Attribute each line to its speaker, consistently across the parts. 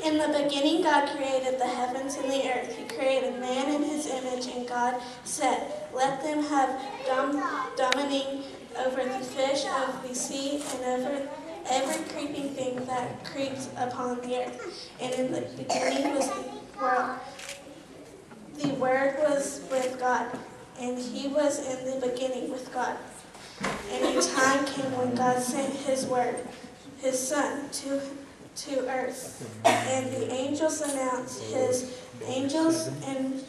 Speaker 1: In the beginning, God created the heavens and the earth. He created man in his image, and God said, "Let them have dominion over the fish of the sea and over every creeping thing that creeps upon the earth." And in the beginning was the world. The Word was with God, and he was in the beginning with God. And a time came when God sent his Word, his Son, to earth, and the angels announced his angels and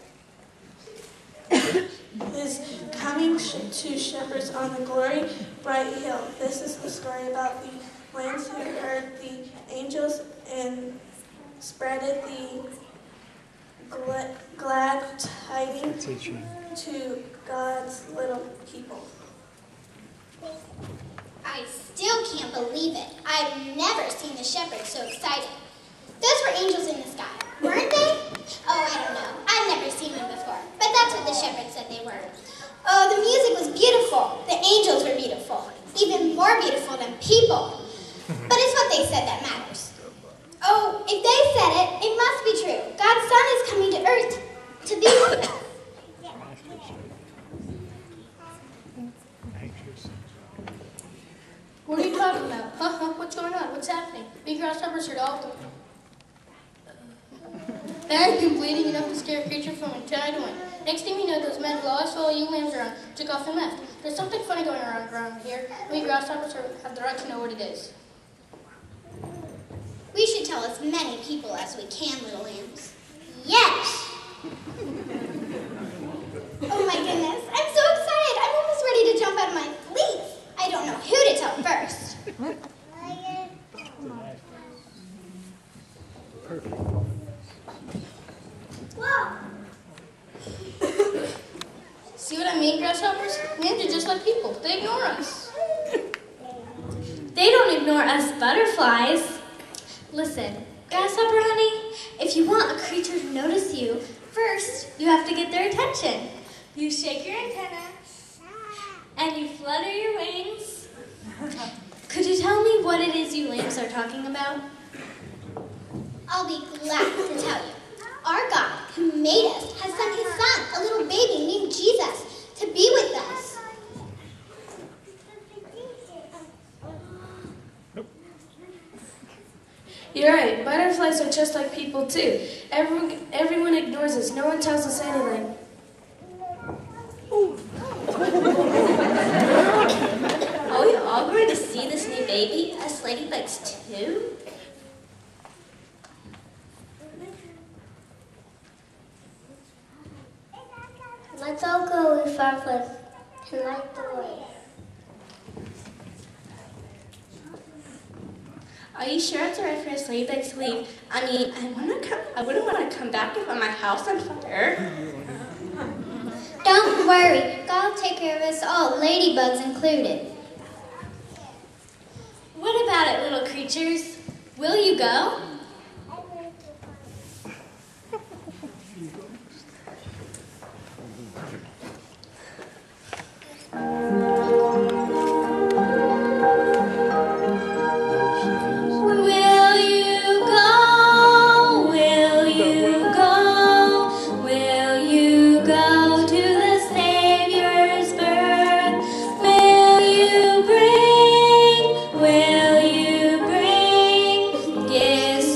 Speaker 1: his coming to shepherds on the glory bright hill. This is the story about the lambs who heard the angels and spreaded the glad tidings to God's little people.
Speaker 2: I still can't believe it. I've never seen the shepherds so excited. Those were angels in the sky, weren't they? Oh, I don't know. I've never seen them before, but that's what the shepherds said they were. Oh, the music was beautiful. The angels were beautiful, even more beautiful than people. But it's what they said that matters. Oh, if they said it, it must be true. God's Son is coming to earth to be with us.
Speaker 3: What are you talking about? What's going on? What's happening? Big grasshoppers are all bad and bleeding enough to scare a creature from inside one. Next thing we know, those men who always follow you lambs around took off and left. There's something funny going around here. We grasshoppers have the right to know what it is.
Speaker 2: We should tell as many people as we can, little lambs. Yes! Oh my goodness, I'm so excited. I'm almost ready to jump out of my sleep. I don't know who to tell first.
Speaker 4: Perfect.
Speaker 2: Whoa!
Speaker 3: See what I mean, grasshoppers? Lambs are just like people. They ignore us.
Speaker 5: They don't ignore us butterflies. Listen, grasshopper honey, if you want a creature to notice you, first you have to get their attention. You shake your antenna, and you flutter your wings. Could you tell me what it is you lambs are talking about?
Speaker 2: I'll be glad to tell you. Our God, who made us, has sent his Son, a little baby named Jesus, to be with us.
Speaker 6: You're right. Butterflies are just like people, too. Everyone ignores us. No one tells us anything.
Speaker 5: Are we all going to see this new baby as Ladybugs too?
Speaker 2: Let's all go with Fireflies to light the way.
Speaker 5: Are you sure it's alright for us Ladybugs to leave? I mean, I wouldn't want to come back and find my house on fire.
Speaker 2: Don't worry, God will take care of us all, Ladybugs included.
Speaker 5: What about it, little creatures? Will you go?
Speaker 7: Yes.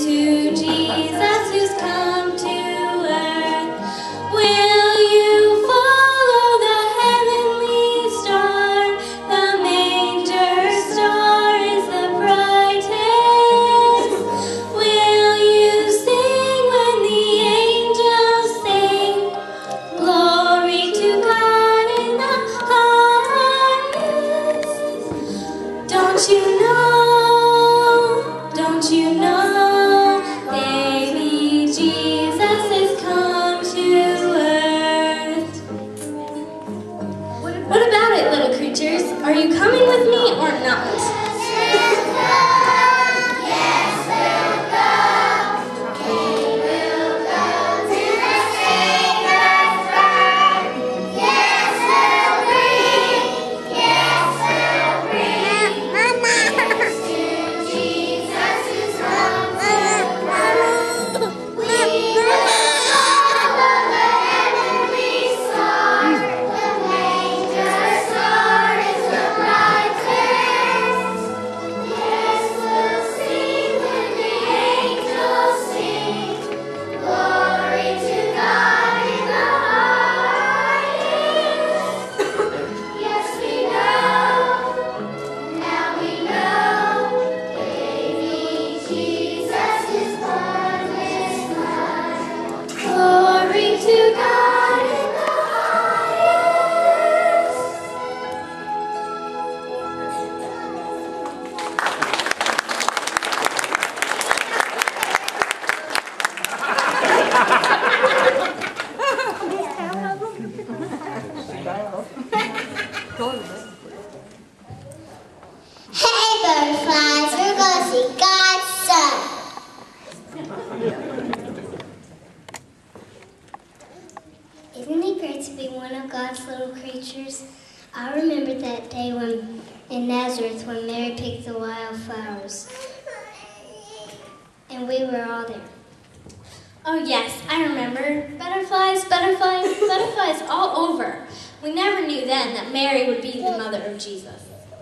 Speaker 4: creatures. I remember that day in Nazareth when Mary picked the wildflowers. And we were all there.
Speaker 5: Oh yes, I remember. Butterflies, butterflies, butterflies all over. We never knew then that Mary would be the mother of Jesus.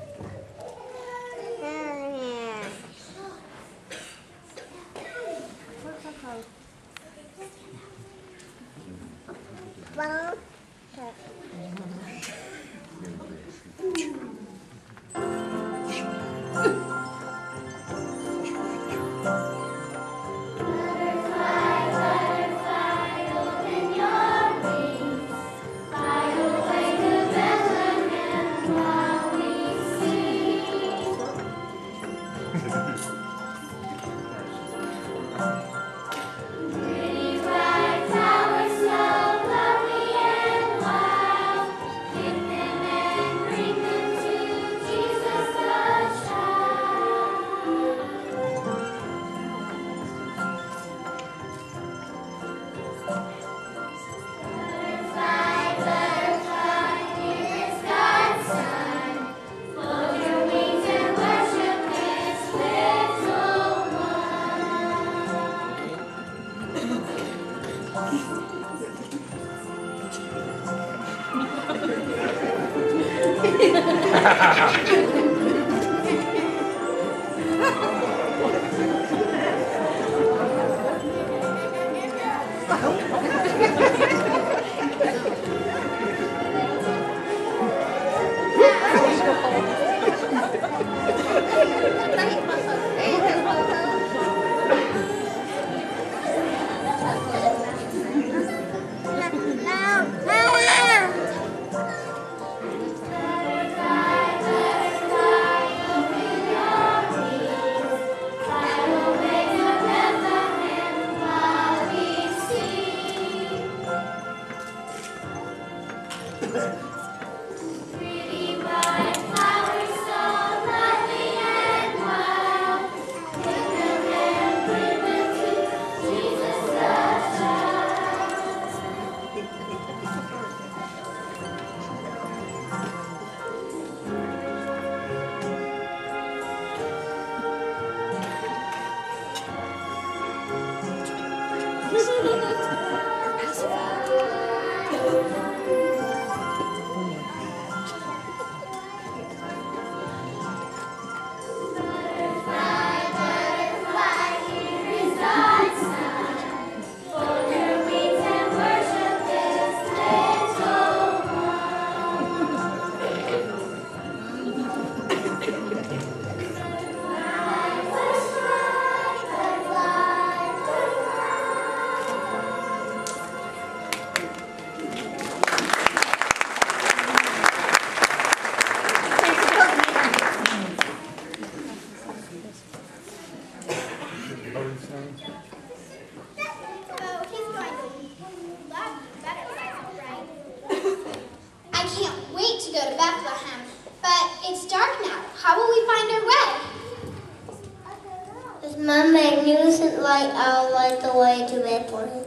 Speaker 4: My magnificent light, I'll light the way to Bethlehem.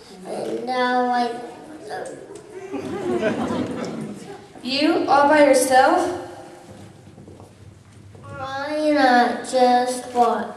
Speaker 4: And I'll light
Speaker 6: You, all by yourself?
Speaker 4: Why not just watch?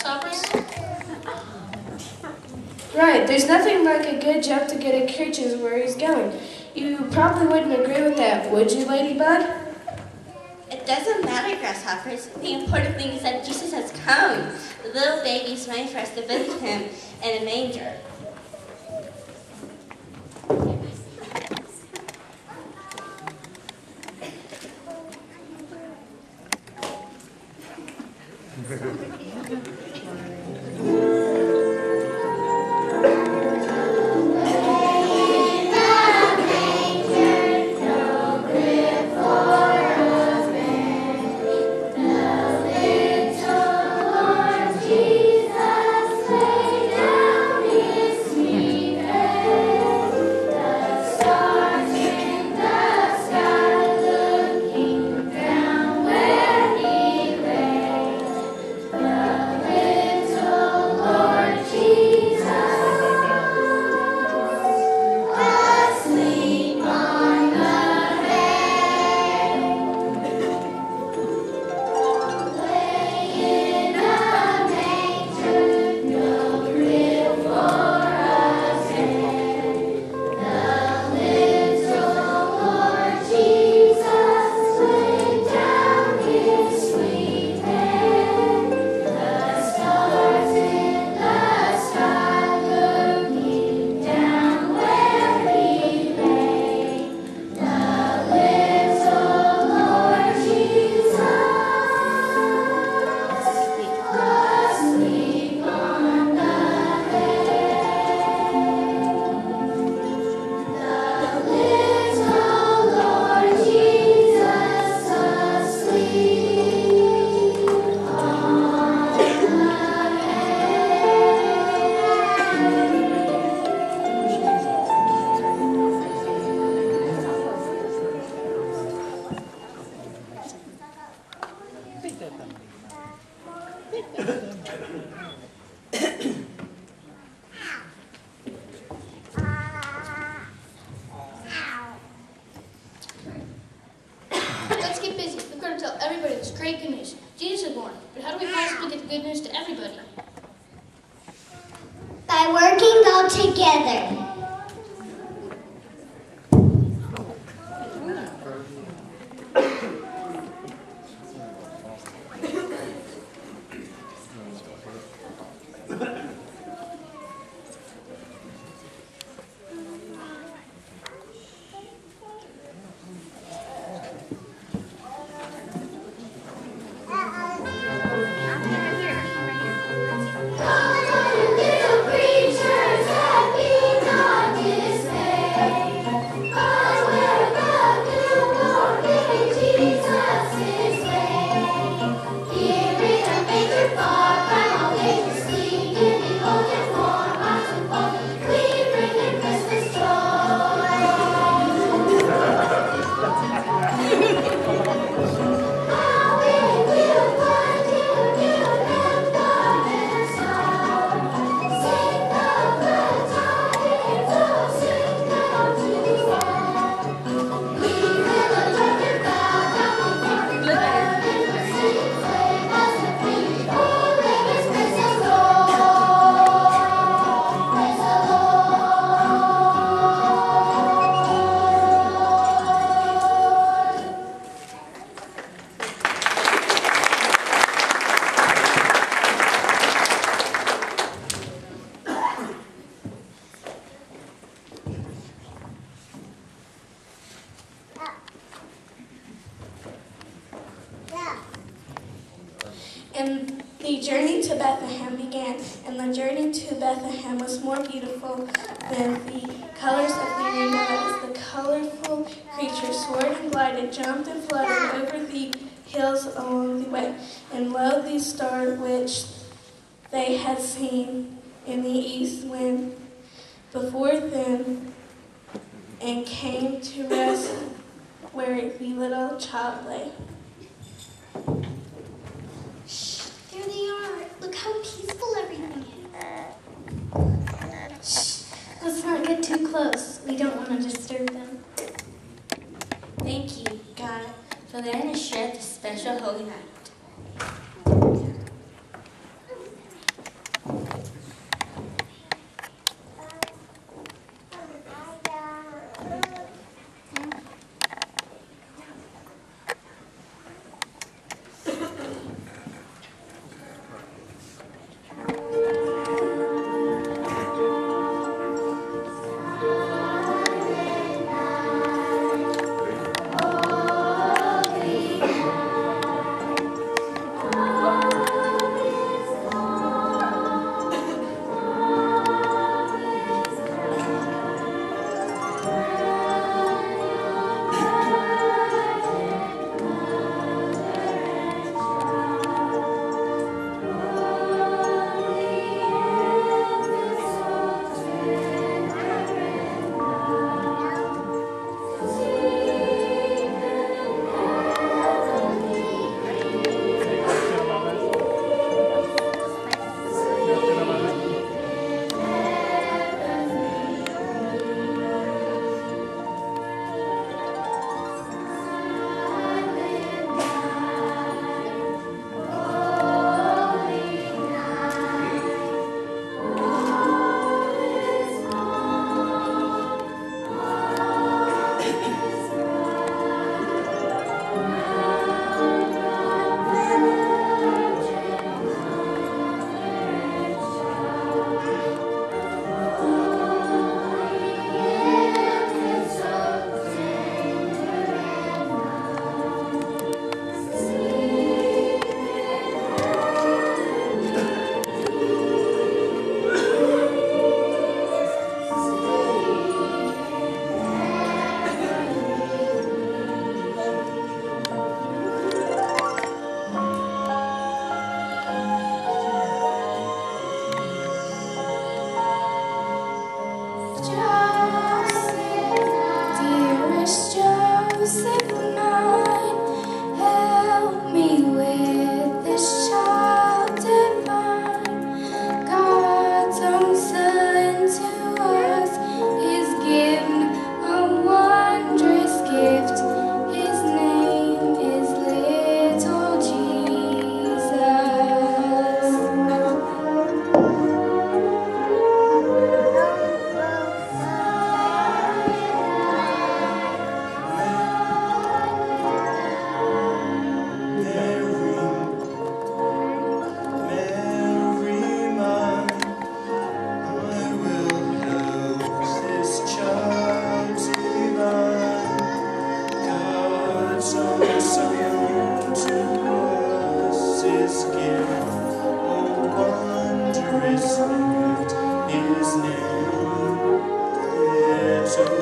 Speaker 3: grasshoppers?
Speaker 6: Right, there's nothing like a good jump to get a creature where he's going. You probably wouldn't agree with that, would you, Ladybug?
Speaker 7: It doesn't matter, grasshoppers. The important thing is that Jesus has come. The little baby's ready for us to visit him in a manger.
Speaker 3: Let's get busy. We've got to tell everybody this great good news. Jesus is born. But how do we possibly get the good news to everybody?
Speaker 4: By working all together.
Speaker 1: And the journey to Bethlehem began, and the journey to Bethlehem was more beautiful than the colors of the rainbow as the colorful creatures soared and glided, jumped and fluttered over the hills along the way. And lo, the star which they had seen in the east went before them and came to rest where the little child lay.
Speaker 2: There they are. Look how peaceful everything is.
Speaker 5: Shh, let's not get too close. We don't want to disturb them.
Speaker 7: Thank you, God, for letting us share this special holy night.
Speaker 8: received his name. Yes, oh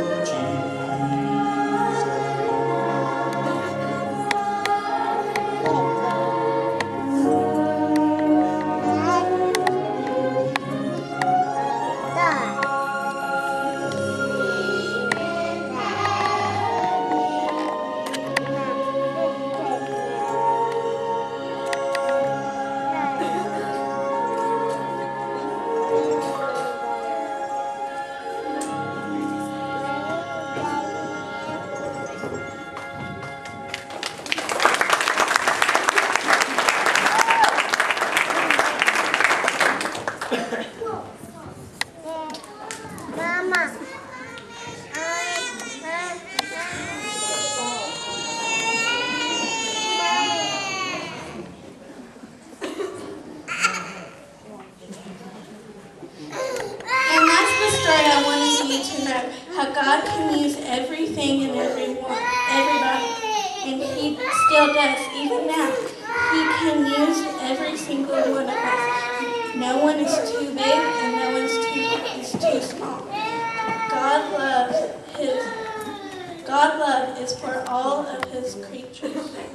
Speaker 1: And that's the story I wanted you to know, how God can use everything and everybody, and He still does, even now. He can use every single one of us. No one is too big and no one's too small. God love is for all of His creatures.